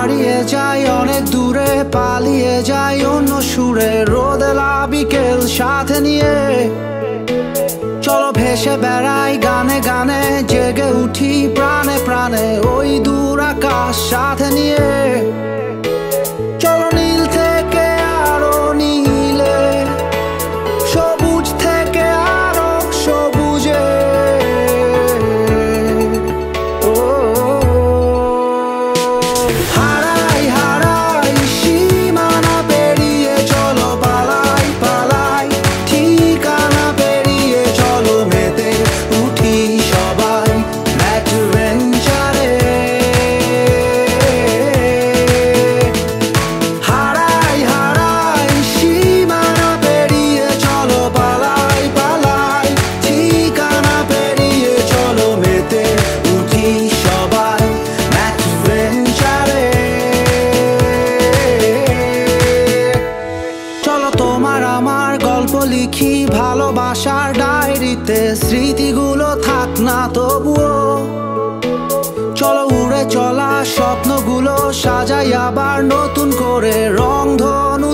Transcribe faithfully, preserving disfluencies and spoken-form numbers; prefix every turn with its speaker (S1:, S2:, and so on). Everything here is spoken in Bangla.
S1: হারিয়ে যাই অনেক দূরে, পালিয়ে যাই অন্য সুরে, রোদেলা বিকেল সাথে নিয়ে। চলো ভেসে বেড়াই গানে গানে, জেগে উঠি প্রাণে প্রাণে ওই দূর আকাশ সাথে নিয়ে। চলো নীল থেকে আরো নীলে, সবুজ থেকে আরো সবুজে। হারাই হারাই সীমানা পেরিয়ে, চলো পালাই পালাই ঠিকানা পেরিয়ে। চলো মেতে উঠি সবাই অ্যাডভেঞ্চারে। হারাই হারাই সীমানা পেরিয়ে, চলো পালাই পালাই ঠিকানা পেরিয়ে। চলো মেতে উঠি সবাই অ্যাডভেঞ্চারে। চলো তোমার আমার গল্প লিখি ভালোবাসার ডায়েরিতে, স্মৃতিগুলো থাক না তবুও। চলো উড়ে চলা স্বপ্নগুলো সাজাই আবার নতুন করে, রংধনু